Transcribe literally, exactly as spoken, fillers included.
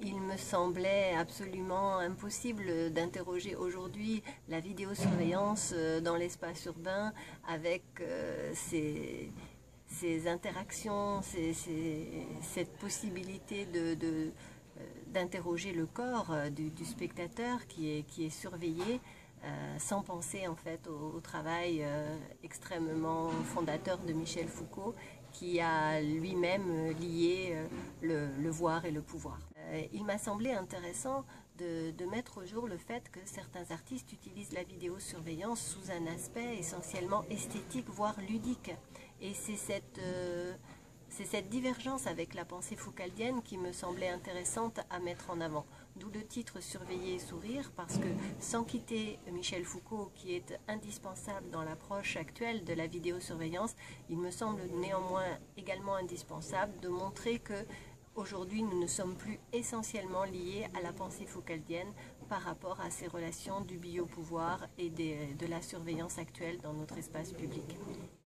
il me semblait absolument impossible d'interroger aujourd'hui la vidéosurveillance dans l'espace urbain avec euh, ces, ces interactions, ces, ces, cette possibilité de, de, d'interroger le corps du, du spectateur qui est, qui est surveillé. Euh, sans penser en fait au, au travail euh, extrêmement fondateur de Michel Foucault qui a lui-même lié euh, le, le voir et le pouvoir. Euh, il m'a semblé intéressant de, de mettre au jour le fait que certains artistes utilisent la vidéosurveillance sous un aspect essentiellement esthétique voire ludique, et c'est cette euh, C'est cette divergence avec la pensée foucaldienne qui me semblait intéressante à mettre en avant. D'où le titre Surveiller et sourire, parce que sans quitter Michel Foucault, qui est indispensable dans l'approche actuelle de la vidéosurveillance, il me semble néanmoins également indispensable de montrer que aujourd'hui nous ne sommes plus essentiellement liés à la pensée foucaldienne par rapport à ces relations du biopouvoir et des, de la surveillance actuelle dans notre espace public.